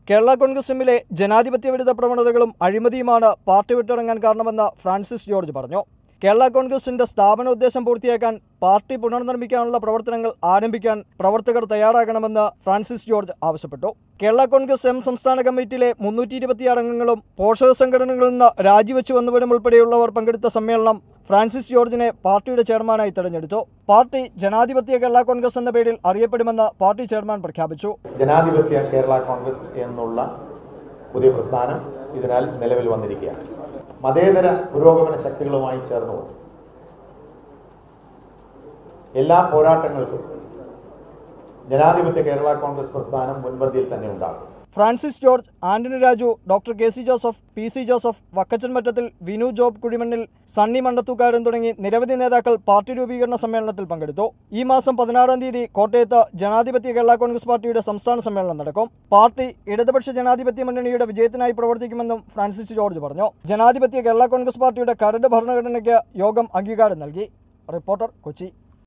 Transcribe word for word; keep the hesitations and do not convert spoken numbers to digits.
കേരള കോൺഗ്രസ് എമ്മിലെ ജനാധിപത്യ വിരുദ്ധ പ്രവണതകളും അഴിമതിയുമാണ് പാർട്ടി വിട്ടിറങ്ങാൻ കാരണമെന്ന് ഫ്രാൻസിസ് ജോർജ് പറഞ്ഞു. കേരള കോൺഗ്രസിന്റെ സ്ഥാപന ഉദ്ദേശം പൂർത്തിയാക്കാൻ പാർട്ടി പുനർനിർമ്മിക്കാനുള്ള പ്രവർത്തനങ്ങൾ ആരംഭിക്കാൻ പ്രവർത്തകർ തയ്യാറാകണമെന്ന് ഫ്രാൻസിസ് ജോർജ് ആവശ്യപ്പെട്ടു. കേരള കോൺഗ്രസ് എം സംസ്ഥാന കമ്മിറ്റിയിലെ മുന്നൂറ്റി ഇരുപത്തിയാറ് അംഗങ്ങളും പോഷക സംഘടനകളിൽ നിന്ന് രാജിവെച്ചു വന്നവരും ഉൾപ്പെടെയുള്ളവർ പങ്കെടുത്ത സമ്മേളനം ഫ്രാൻസിസ് ജോർജിനെ പാർട്ടിയുടെ ചെയർമാനായി തെരഞ്ഞെടുത്തു. പാർട്ടി ജനാധിപത്യ കേരള കോൺഗ്രസ് എന്ന പേരിൽ അറിയപ്പെടുമെന്ന് പാർട്ടി ചെയർമാൻ പ്രഖ്യാപിച്ചു. ജനാധിപത്യ കേരള കോൺഗ്രസ് എന്നുള്ള പുതിയ പ്രസ്ഥാനം ഇതിനാൽ നിലവിൽ വന്നിരിക്കുകയാണ്. മതേതര പുരോഗമന ശക്തികളുമായി ചേർന്നുകൊണ്ട് എല്ലാ പോരാട്ടങ്ങൾക്കും ജനാധിപത്യ കേരള കോൺഗ്രസ് പ്രസ്ഥാനം മുൻപന്തിയിൽ തന്നെ ഉണ്ടാകും. Francis George, Antony Raju, doctor K C Joseph, P C Joseph, Vakkachan Mattathil, Vinu Job Kuzhimannil, Sunny Mandathookkaran തുടങ്ങി നിരവധി നേതാക്കൾ പാർട്ടി രൂപീകരണ സമ്മേളനത്തിൽ പങ്കെടുത്തു. ഈ മാസം പതിനാറാം തീയതി കോട്ടയത്ത് ജനാധിപത്യ കേരള കോൺഗ്രസ് പാർട്ടിയുടെ സംസ്ഥാന സമ്മേളനം നടക്കും. പാർട്ടി ഇടതുപക്ഷ ജനാധിപത്യ മുന്നണിയുടെ വിജയത്തിനായി പ്രവർത്തിക്കുമെന്നും ഫ്രാൻസിസ് ജോർജ് പറഞ്ഞു. ജനാധിപത്യ കേരള കോൺഗ്രസ് പാർട്ടിയുടെ കരട് ഭരണഘടനയ്ക്ക് യോഗം അംഗീകാരം നൽകി. റിപ്പോർട്ടർ, കൊച്ചി.